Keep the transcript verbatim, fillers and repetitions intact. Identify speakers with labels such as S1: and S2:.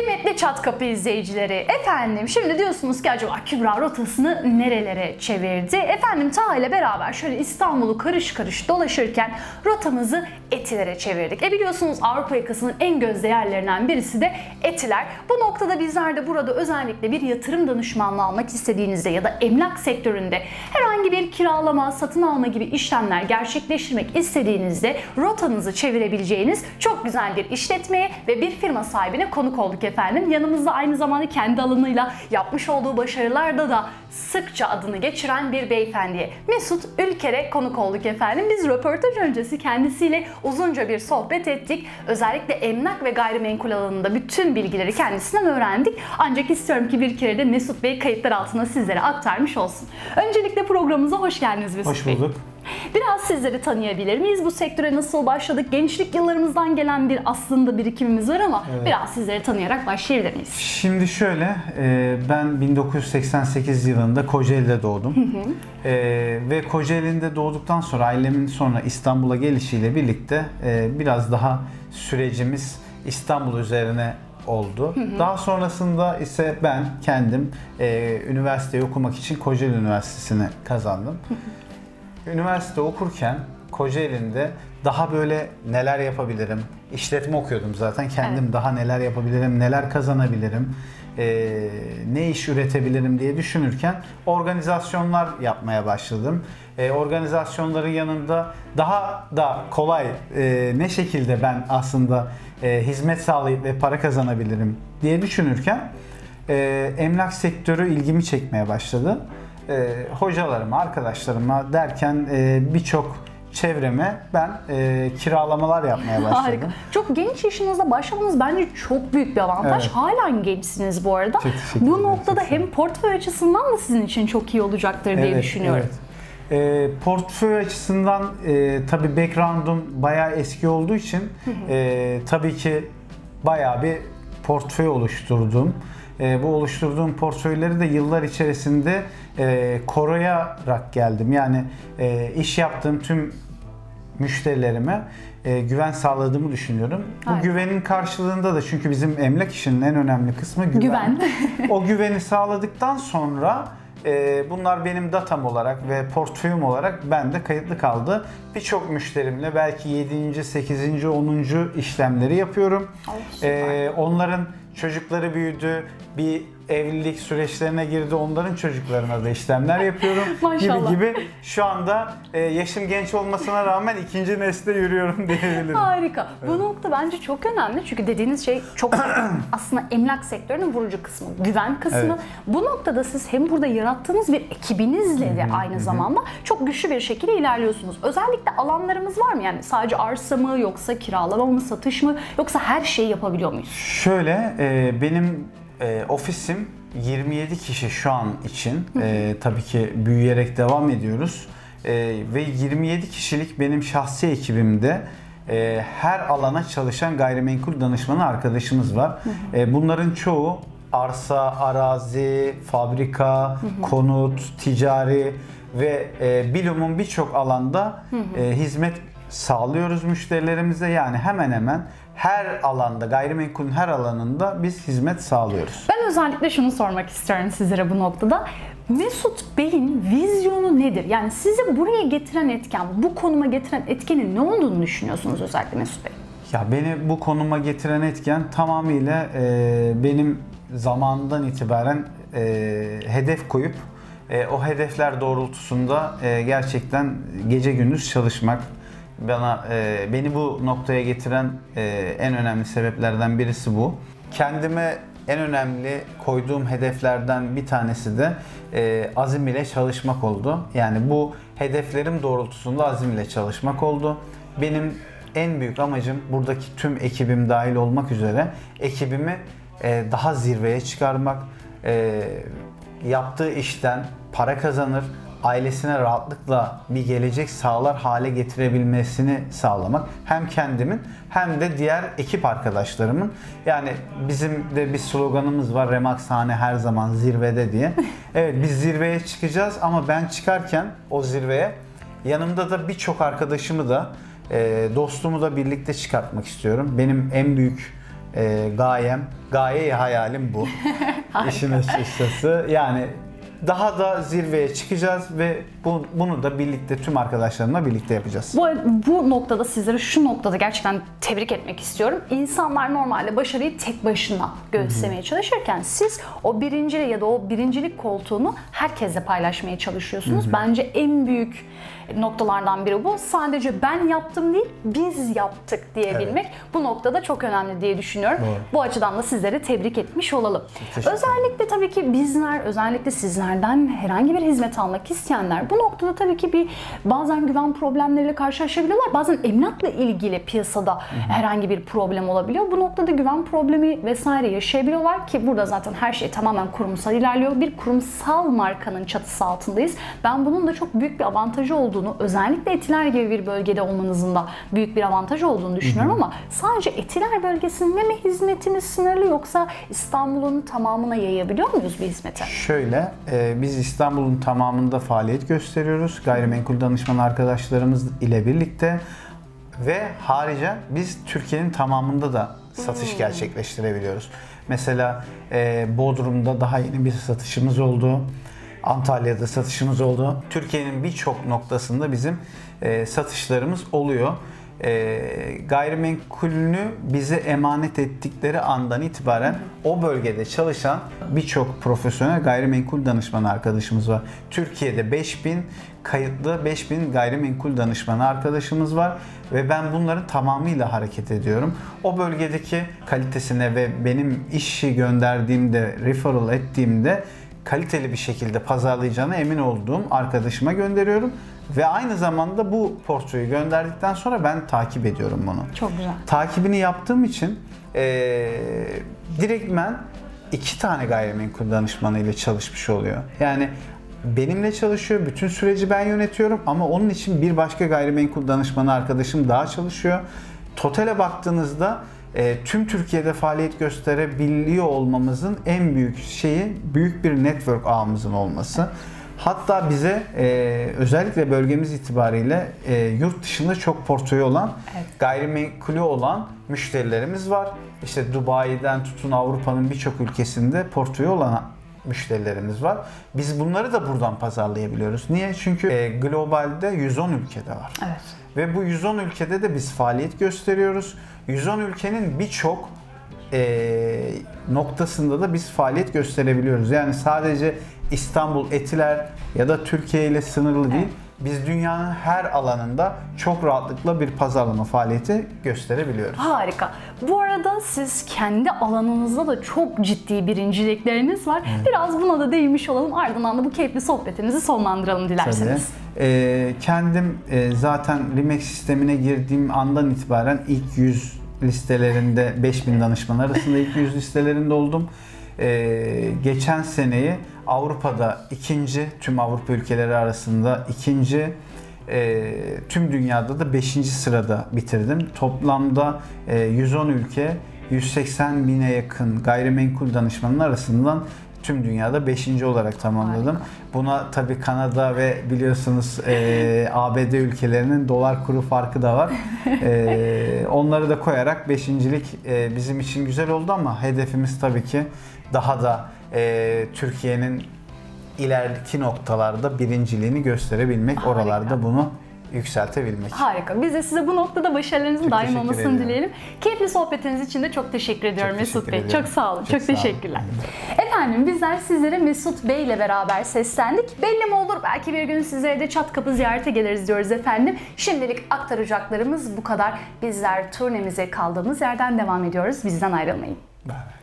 S1: Kıymetli Çat Kapı izleyicileri, efendim şimdi diyorsunuz ki acaba Kübra rotasını nerelere çevirdi? Efendim Taha ile beraber şöyle İstanbul'u karış karış dolaşırken rotamızı Etiler'e çevirdik. E biliyorsunuz Avrupa yakasının en gözde yerlerinden birisi de Etiler. Bu noktada bizler de burada özellikle bir yatırım danışmanlığı almak istediğinizde ya da emlak sektöründe herhangi bir kiralama, satın alma gibi işlemler gerçekleştirmek istediğinizde rotanızı çevirebileceğiniz çok güzel bir işletmeye ve bir firma sahibine konuk olduk efendim. Yanımızda aynı zamanda kendi alanıyla yapmış olduğu başarılarda da sıkça adını geçiren bir beyefendiye, Mesut Ülker'e konuk olduk efendim. Biz röportaj öncesi kendisiyle uzunca bir sohbet ettik. Özellikle emlak ve gayrimenkul alanında bütün bilgileri kendisinden öğrendik. Ancak istiyorum ki bir kere de Mesut Bey kayıtlar altına sizlere aktarmış olsun. Öncelikle programımıza hoş geldiniz Mesut
S2: Hoş
S1: Bey.
S2: bulduk.
S1: Biraz sizleri tanıyabilir miyiz? Bu sektöre nasıl başladık? Gençlik yıllarımızdan gelen bir aslında birikimimiz var ama evet, biraz sizleri tanıyarak başlayabilir miyiz?
S2: Şimdi şöyle, ben bin dokuz yüz seksen sekiz yılında Kocaeli'de doğdum. Hı hı. Ve Kocaeli'nde doğduktan sonra ailemin sonra İstanbul'a gelişiyle birlikte biraz daha sürecimiz İstanbul üzerine oldu. Hı hı. Daha sonrasında ise ben kendim üniversiteyi okumak için Kocaeli Üniversitesi'ni kazandım. Hı hı. Üniversite okurken Kocaeli'nde daha böyle neler yapabilirim, işletme okuyordum zaten, kendim evet, daha neler yapabilirim, neler kazanabilirim, e, ne iş üretebilirim diye düşünürken organizasyonlar yapmaya başladım. E, organizasyonların yanında daha da kolay e, ne şekilde ben aslında e, hizmet sağlayıp ve para kazanabilirim diye düşünürken e, emlak sektörü ilgimi çekmeye başladı. E, hocalarıma, arkadaşlarıma derken e, birçok çevreme ben e, kiralamalar yapmaya başladım.
S1: Harika. Çok genç yaşınızda başlamanız bence çok büyük bir avantaj. Evet. Halen gençsiniz bu arada. Bu noktada hem portföy açısından da sizin için çok iyi olacaktır diye evet, düşünüyorum.
S2: Evet. E, portföy açısından e, tabii background'um bayağı eski olduğu için e, tabii ki bayağı bir portföy oluşturdum. E, bu oluşturduğum portföyleri de yıllar içerisinde e, koruyarak geldim. Yani e, iş yaptığım tüm müşterilerime e, güven sağladığımı düşünüyorum. Bu evet, güvenin karşılığında da, çünkü bizim emlak işinin en önemli kısmı güven. güven. O güveni sağladıktan sonra e, bunlar benim datam olarak ve portföyüm olarak bende kayıtlı kaldı. Birçok müşterimle belki yedinci, sekizinci, onuncu işlemleri yapıyorum. Oh, e, onların çocukları büyüdü, bir evlilik süreçlerine girdi, onların çocuklarına da işlemler yapıyorum gibi gibi. Şu anda e, yaşım genç olmasına rağmen ikinci nesle yürüyorum diyebilirim.
S1: Harika. Evet. Bu nokta bence çok önemli çünkü dediğiniz şey çok aslında emlak sektörünün vurucu kısmı, güven kısmı. Evet. Bu noktada siz hem burada yarattığınız bir ekibinizle de aynı Hı-hı. zamanda çok güçlü bir şekilde ilerliyorsunuz. Özellikle alanlarımız var mı? Yani sadece arsa mı, yoksa kiralama mı, satış mı, yoksa her şeyi yapabiliyor muyuz?
S2: Şöyle, e, benim E, ofisim yirmi yedi kişi şu an için. E, tabii ki büyüyerek devam ediyoruz. E, ve yirmi yedi kişilik benim şahsi ekibimde e, her alana çalışan gayrimenkul danışmanı arkadaşımız var. E, bunların çoğu arsa, arazi, fabrika, konut, ticari ve e, bilumum birçok alanda e, hizmet sağlıyoruz müşterilerimize. Yani hemen hemen her alanda, gayrimenkulün her alanında biz hizmet sağlıyoruz.
S1: Ben özellikle şunu sormak istiyorum sizlere bu noktada. Mesut Bey'in vizyonu nedir? Yani sizi buraya getiren etken, bu konuma getiren etkenin ne olduğunu düşünüyorsunuz özellikle Mesut Bey?
S2: Ya beni bu konuma getiren etken tamamıyla e, benim zamandan itibaren e, hedef koyup e, o hedefler doğrultusunda e, gerçekten gece gündüz çalışmak. Bana e, beni bu noktaya getiren e, en önemli sebeplerden birisi bu. Kendime en önemli koyduğum hedeflerden bir tanesi de e, azim ile çalışmak oldu. Yani bu hedeflerim doğrultusunda azim ile çalışmak oldu. Benim en büyük amacım buradaki tüm ekibim dahil olmak üzere ekibimi e, daha zirveye çıkarmak, e, yaptığı işten para kazanır, ailesine rahatlıkla bir gelecek sağlar hale getirebilmesini sağlamak. Hem kendimin hem de diğer ekip arkadaşlarımın. Yani bizim de bir sloganımız var, Remaxhane her zaman zirvede diye. Evet, biz zirveye çıkacağız ama ben çıkarken o zirveye yanımda da birçok arkadaşımı da dostumu da birlikte çıkartmak istiyorum. Benim en büyük e, gayem, gaye hayalim bu. İşin açıkçası yani daha da zirveye çıkacağız ve bu, bunu da birlikte tüm arkadaşlarımla birlikte yapacağız.
S1: Bu, bu noktada sizlere şu noktada gerçekten tebrik etmek istiyorum. İnsanlar normalde başarıyı tek başına göğüslemeye çalışırken siz o birinciliği ya da o birincilik koltuğunu herkesle paylaşmaya çalışıyorsunuz. Hı hı. Bence en büyük noktalardan biri bu. Sadece ben yaptım değil, biz yaptık diyebilmek evet. Bu noktada çok önemli diye düşünüyorum. Doğru. Bu açıdan da sizleri tebrik etmiş olalım. Özellikle tabii ki bizler, özellikle sizlerden herhangi bir hizmet almak isteyenler bu noktada tabii ki bir bazen güven problemleriyle karşılaşabiliyorlar. Bazen emlakla ilgili piyasada hı hı. herhangi bir problem olabiliyor. Bu noktada güven problemi vesaire yaşayabiliyorlar ki burada zaten her şey tamamen kurumsal ilerliyor. Bir kurumsal markanın çatısı altındayız. Ben bunun da çok büyük bir avantajı olduğunu, özellikle Etiler gibi bir bölgede olmanızın da büyük bir avantaj olduğunu düşünüyorum. Hı hı. Ama sadece Etiler bölgesinde mi hizmetiniz sınırlı yoksa İstanbul'un tamamına yayabiliyor muyuz bir hizmeti?
S2: Şöyle, e, biz İstanbul'un tamamında faaliyet gösteriyoruz. Gayrimenkul danışman arkadaşlarımız ile birlikte ve harici biz Türkiye'nin tamamında da satış hmm. gerçekleştirebiliyoruz. Mesela e, Bodrum'da daha yeni bir satışımız oldu. Antalya'da satışımız oldu. Türkiye'nin birçok noktasında bizim e, satışlarımız oluyor. E, gayrimenkulünü bize emanet ettikleri andan itibaren o bölgede çalışan birçok profesyonel gayrimenkul danışmanı arkadaşımız var. Türkiye'de beş bin kayıtlı beş bin gayrimenkul danışmanı arkadaşımız var ve ben bunların tamamıyla hareket ediyorum. O bölgedeki kalitesine ve benim işi gönderdiğimde, referral ettiğimde kaliteli bir şekilde pazarlayacağına emin olduğum arkadaşıma gönderiyorum. Ve aynı zamanda bu portföyü gönderdikten sonra ben takip ediyorum bunu.
S1: Çok güzel.
S2: Takibini yaptığım için e, direktmen iki tane gayrimenkul danışmanı ile çalışmış oluyor. Yani benimle çalışıyor, bütün süreci ben yönetiyorum ama onun için bir başka gayrimenkul danışmanı arkadaşım daha çalışıyor. Totale baktığınızda E, tüm Türkiye'de faaliyet gösterebiliyor olmamızın en büyük şeyi büyük bir network ağımızın olması. Hatta bize e, özellikle bölgemiz itibariyle e, yurt dışında çok portföyü olan, evet. gayrimenkulü olan müşterilerimiz var. İşte Dubai'den tutun Avrupa'nın birçok ülkesinde portföyü olan müşterilerimiz var. Biz bunları da buradan pazarlayabiliyoruz. Niye? Çünkü e, globalde yüz on ülkede var.
S1: Evet.
S2: Ve bu yüz on ülkede de biz faaliyet gösteriyoruz. yüz on ülkenin birçok e, noktasında da biz faaliyet gösterebiliyoruz. Yani sadece İstanbul, Etiler ya da Türkiye ile sınırlı değil. Evet. Biz dünyanın her alanında çok rahatlıkla bir pazarlama faaliyeti gösterebiliyoruz.
S1: Harika. Bu arada siz kendi alanınızda da çok ciddi birincilikleriniz var. Evet. Biraz buna da değinmiş olalım. Ardından da bu keyifli sohbetimizi sonlandıralım dilerseniz.
S2: Tabii. Ee, kendim e, zaten Rimex sistemine girdiğim andan itibaren ilk yüz listelerinde beş bin danışman arasında ilk yüz listelerinde oldum. Ee, geçen seneyi Avrupa'da ikinci, tüm Avrupa ülkeleri arasında ikinci, e, tüm dünyada da beşinci sırada bitirdim. Toplamda e, yüz on ülke, yüz seksen bine yakın gayrimenkul danışmanın arasından tüm dünyada beşinci olarak tamamladım. Harika. Buna tabii Kanada ve biliyorsunuz e, A B D ülkelerinin dolar kuru farkı da var. E, onları da koyarak beşincilik e, bizim için güzel oldu ama hedefimiz tabii ki daha da e, Türkiye'nin ileriki noktalarda birinciliğini gösterebilmek, harika. Oralarda bunu yükseltebilmek.
S1: Harika. Biz de size bu noktada başarılarınızın çok daim olmasını ediyorum. Dileyelim. Keyifli sohbetiniz için de çok teşekkür ediyorum çok Mesut teşekkür Bey. Ediyorum. Çok sağ olun. Çok, çok teşekkürler. Olun. Efendim bizler sizlere Mesut Bey ile beraber seslendik. Belli mi olur? Belki bir gün sizlere de çat kapı ziyarete geliriz diyoruz efendim. Şimdilik aktaracaklarımız bu kadar. Bizler turnemize kaldığımız yerden devam ediyoruz. Bizden ayrılmayın.
S2: Bye.